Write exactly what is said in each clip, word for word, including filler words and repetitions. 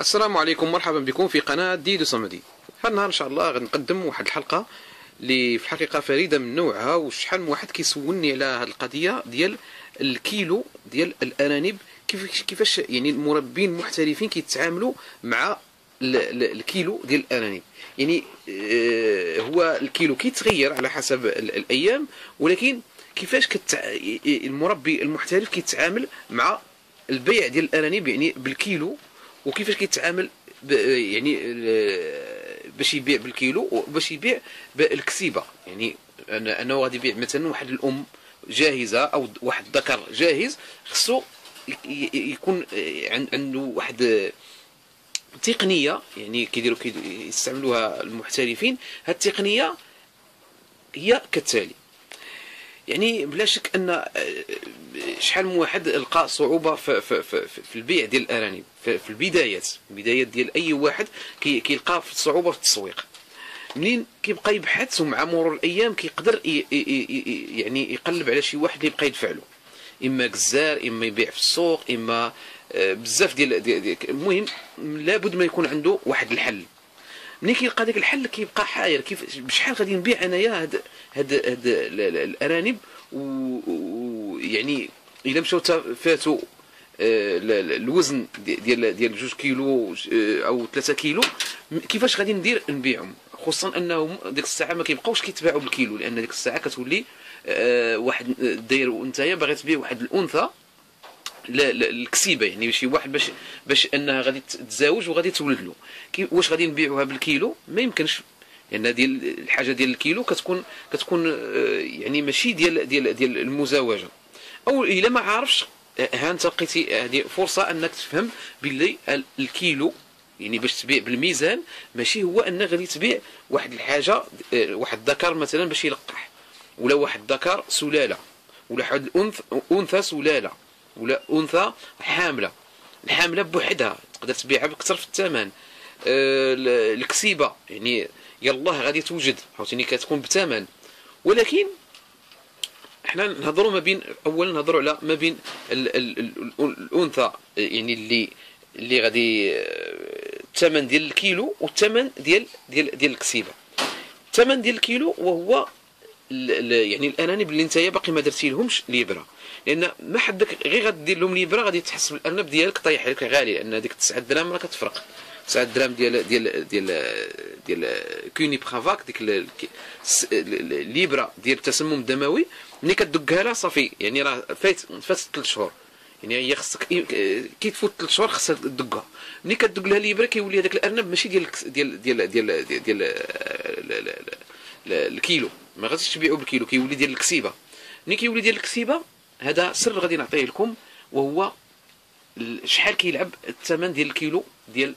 السلام عليكم، مرحبا بكم في قناة ديدو صمدي. هذا النهار ان شاء الله غادي نقدم واحد الحلقة اللي في الحقيقة فريدة من نوعها، وشحال من واحد كيسولني على هذه القضية ديال الكيلو ديال الارانب، كيف كيفاش يعني المربين المحترفين كيتعاملوا مع الكيلو ديال الارانب. يعني هو الكيلو كيتغير على حسب الايام، ولكن كيفاش كتع... المربي المحترف كيتعامل مع البيع ديال الارانب يعني بالكيلو، وكيفاش كيتعامل يعني باش يبيع بالكيلو وباش يبيع بالكسيبه. يعني انه غادي يبيع مثلا واحد الام جاهزه او واحد الذكر جاهز، خصو يكون عنده واحد تقنيه يعني كيديروا كيستعملوها المحترفين. هذه التقنيه هي كالتالي: يعني بلا شك ان شحال من واحد لقى صعوبه في, في, في, في البيع ديال الارانب في, في البدايات البدايات ديال اي واحد كيلقى في صعوبه في التسويق. منين كيبقى يبحث ومع مرور الايام كيقدر يعني يقلب على شي واحد اللي يبقى يدفع له، اما جزار اما يبيع في السوق اما بزاف ديال, ديال المهم لابد ما يكون عنده واحد الحل. ملي كيلقى داك الحل كيبقى حاير كيف بشحال غادي نبيع انايا هاد هاد هاد الارانب، ويعني الا مشاو فاتوا الوزن ديال ديال جوج كيلو او ثلاثة كيلو، كيفاش غادي ندير نبيعهم؟ خصوصا انهم ديك الساعه ما كيبقاوش كيتباعوا بالكيلو، لان ديك الساعه كتولي واحد داير نتايا باغي تبيع واحد الانثى الكسيبه، يعني شي واحد باش باش انها غادي تتزاوج وغادي تولد له. واش غادي نبيعوها بالكيلو؟ ما يمكنش، لان ديال الحاجه ديال الكيلو كتكون كتكون يعني ماشي ديال ديال ديال المزاوجه. او الا ما عارفش، ها انت لقيتي هذه فرصه انك تفهم باللي الكيلو يعني باش تبيع بالميزان ماشي هو انك غادي تبيع واحد الحاجه واحد الذكر مثلا باش يلقح، ولا واحد الذكر سلاله، ولا واحد الانثى انثى سلاله، ولا انثى حامله. الحامله بوحدها تقدر تبيعها بكثر في الثمن. أه الكسيبه يعني يلاه غادي توجد عاوتاني كتكون بثمن، ولكن احنا نهضروا ما بين اولا نهضروا على ما بين ال ال ال الانثى يعني اللي اللي غادي الثمن ديال الكيلو والثمن ديال ديال ديال الكسيبه. الثمن ديال الكيلو وهو يعني الارانب اللي نتايا باقي ما درتي لهمش ليبره، لان ما حدك غير غدير لهم ليبره غادي تحس بالارنب ديالك طايح عليك غالي، لان ديك تسعة دراهم راه كتفرق. تسعة دراهم ديال ديال ديال ديال كوني برافاك، ديك الليبره ديال التسمم الدموي ملي كتدقها لها صافي، يعني راه فات فات ثلاث شهور، يعني هي خصك كي تفوت ثلاث شهور خصها تدقها. ملي كتدق لها ليبره كيولي هذاك الارنب ماشي ديال ديال ديال ديال ديال, ديال الكيلو، ما غاديش تبيعو بالكيلو، كيولي ديال الكسيبه. ملي كيولي ديال الكسيبه هذا سر غادي نعطيه لكم، وهو شحال كيلعب الثمن ديال الكيلو ديال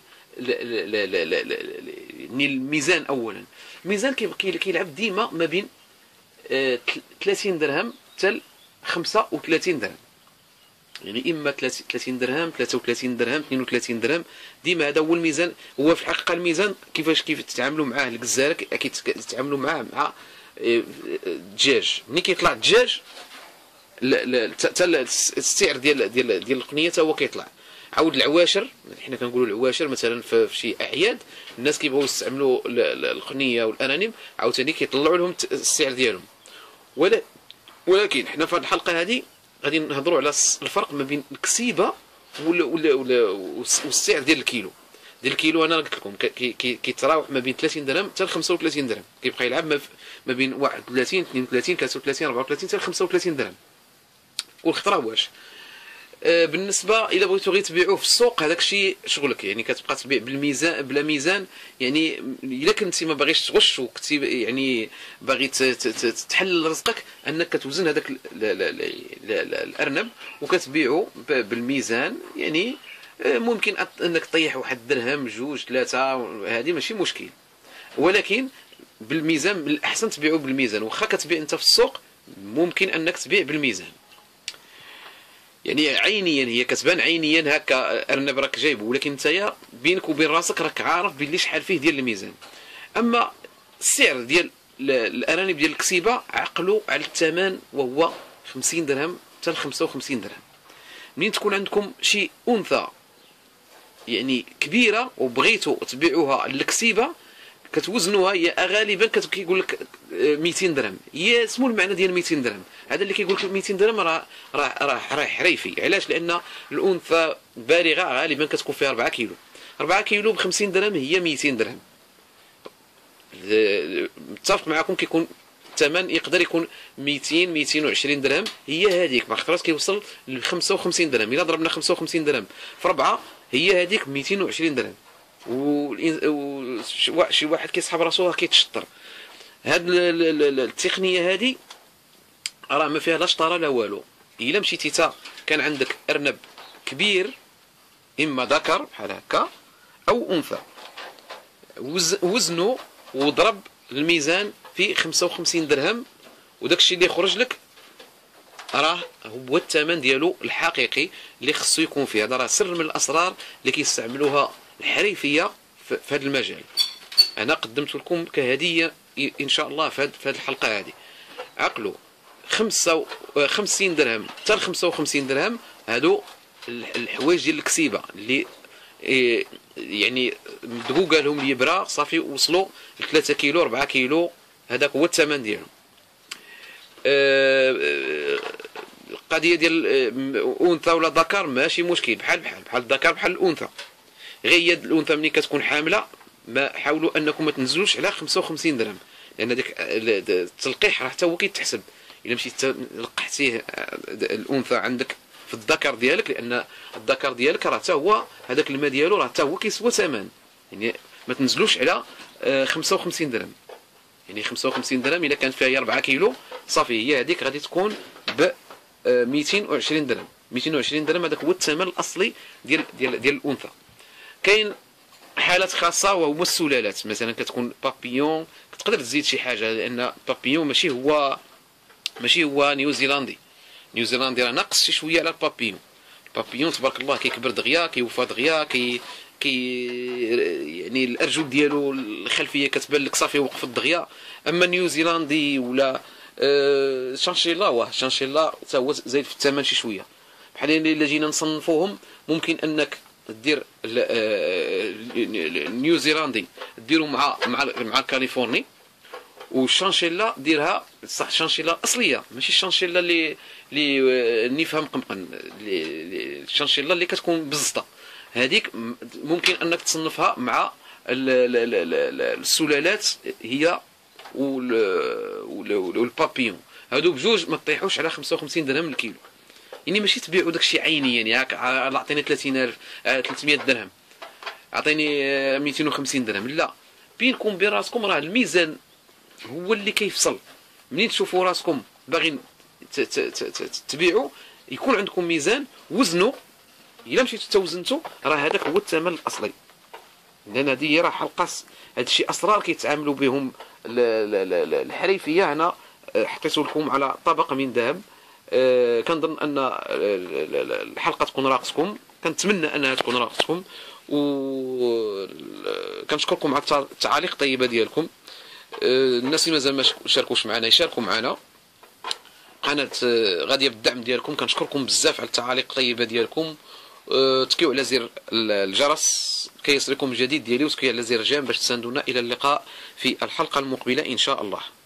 الميزان. اولا الميزان كيلعب ديما ما بين ثلاثين درهم حتى خمسة وثلاثين درهم، يعني اما ثلاثين درهم ثلاثة وثلاثين درهم اثنين وثلاثين درهم، ديما هذا هو الميزان. هو في الحقيقه الميزان كيفاش كيف تتعاملوا معاه الجزاره كيتعاملوا معاه مع الدجاج. ملي كيطلع الدجاج حتى السعر ديال ديال ديال القنيه حتى هو كيطلع. عاود العواشر، حنا كنقولوا العواشر مثلا في شي اعياد الناس كيبغيو يستعملوا القنيه والارانب، عاوتاني كيطلعوا لهم السعر ديالهم. ولكن حنا في هذه الحلقه هذه غادي نهضروا على الفرق ما بين الكسيبه والسعر ديال الكيلو. ديال الكيلو انا قلت لكم كيتراوح ما بين ثلاثين درهم حتى خمسة وثلاثين درهم، كيبقى يلعب ما بين واحد وثلاثين اثنين وثلاثين ثلاثة وثلاثين أربعة وثلاثين حتى خمسة وثلاثين درهم كل خطره. واش آه بالنسبه الى بغيتو غير تبيعوه في السوق هذاك الشيء شغلك، يعني كتبقى تبيع بالميزان بلا ميزان. يعني الا كنتي ما باغيش تغش وكنتي يعني باغي تحلل رزقك انك كتوزن هذاك الارنب وكتبيعه بالميزان، يعني ممكن انك تطيح واحد درهم جوج ثلاثه، هذه ماشي مشكل. ولكن بالميزان من الاحسن تبيعه بالميزان. واخا كتبيع انت في السوق ممكن انك تبيع بالميزان، يعني عينيا هي كتبان عينيا هكا ارنب راك جايبه، ولكن نتايا بينك وبين راسك راك عارف باللي شحال فيه ديال الميزان. اما السعر ديال الارانب ديال الكسيبه عقلوا على الثمن وهو خمسين درهم حتى خمسة وخمسين درهم. منين تكون عندكم شي انثى يعني كبيره وبغيتوا تبيعوها للكسيبه كتوزنوها، هي غالبا كيقول لك مئتين درهم، هي اسمو المعنى ديال مئتين درهم. هذا اللي كيقول لك مئتين درهم راه راه راه راه حريفي. علاش؟ لان الانثى بالغه غالبا كتكون فيها أربعة كيلو، أربعة كيلو ب خمسين درهم هي مئتين درهم. متفق معكم كيكون الثمن يقدر يكون مئتين مئتين وعشرين درهم، هي هذيك بعض الخطرات كيوصل ل خمسة وخمسين درهم. الا ضربنا خمسة وخمسين درهم في أربعة هي هذيك مئتين وعشرين درهم. و شي واحد كيسحب راسو كيتشطر. هاد التقنيه هذه راه ما فيها لا شطاره لا والو. الا مشيتي تا كان عندك ارنب كبير اما ذكر بحال هكا او انثى، وزنو وضرب الميزان في خمسة وخمسين درهم، وداك الشيء اللي يخرج لك راه هو الثمن ديالو الحقيقي اللي خصو يكون فيه. هذا راه سر من الاسرار اللي كيستعملوها الحريفيه في هذا المجال. انا قدمت لكم كهديه ان شاء الله في هذه الحلقه هذه. عقلوا خمسة وخمسين درهم حتى ل خمسة وخمسين درهم هادو الحوايج ديال الكسيبه اللي يعني مدقوقه لهم اليبره صافي وصلوا ل ثلاثة كيلو أربعة كيلو، هذاك هو الثمن ديالهم. القضيه ديال انثى ولا ذكر ماشي مشكل، بحال بحال بحال الذكر بحال الانثى. غير الانثى ملي كتكون حامله ما حاولوا انكم ما تنزلوش على خمسة وخمسين درهم، لان ديك التلقيح راه حتى هو كيتحسب. الا مشيتي لقحتيه الانثى عندك في الذكر ديالك، لان الذكر ديالك راه حتى هو هذاك الماء ديالو راه حتى هو كيسوى ثمن. يعني ما تنزلوش على خمسة وخمسين درهم. يعني خمسة وخمسين درهم الا كانت فيها أربعة كيلو صافي هي هذيك غادي تكون ب مئتين وعشرين درهم. مئتين وعشرين درهم هذاك هو الثمن الاصلي ديال ديال ديال الانثى. كاين حالات خاصه وهما السلالات، مثلا كتكون بابيون تقدر تزيد شي حاجه، لان بابيون ماشي هو ماشي هو نيوزيلندي. نيوزيلندي راه ناقص شي شويه على البابيون. البابيون تبارك الله كيكبر دغيا كيوفى دغيا كي كي يعني الارجل ديالو الخلفيه كتبان لك صافي وقفت دغيا. اما نيوزيلندي ولا أه شانشيلا واه شانشيلا حتى هو زايد في الثمن شي شويه. بحال الا جينا نصنفوهم ممكن انك دير النيوزيلندي ديرو مع مع مع الكاليفورني، والشانشيلا ديرها صح الشانشيلا الاصليه ماشي الشانشيلا اللي اللي نفهم قمقن، الشانشيلا اللي كتكون بزطه هذيك ممكن انك تصنفها مع السلالات هي والبابيون. هادو بجوج ما تطيحوش على خمسة وخمسين درهم الكيلو. يعني ماشي تبيعوا داكشي عينيا، يعني عطيني ثلاثين ألف ثلاثمئة درهم عطيني مئتين وخمسين درهم، لا. بينكم وبين راسكم راه الميزان هو اللي كيفصل. منين تشوفوا راسكم باغيين تبيعوا يكون عندكم ميزان وزنوا. الا مشيتوا توزنتوا راه هذاك هو الثمن الاصلي. لان هذه راه حلقه هذا الشيء اسرار كيتعاملوا بهم الحريفيه. هنا حطيت لكم على طبق من ذهب. أه كنظن ان الحلقه تكون راقتكم، كنتمنى انها تكون راقتكم، و كنشكركم على التعاليق الطيبه ديالكم. أه الناس اللي مازال ما شاركوش معنا يشاركوا معنا. قناه غاديه بالدعم ديالكم. كنشكركم بزاف على التعاليق الطيبه ديالكم. أه تكيو على زر الجرس كي يصلكم الجديد ديالي، وتكيو على زر الجيم باش تساندونا. الى اللقاء في الحلقه المقبله ان شاء الله.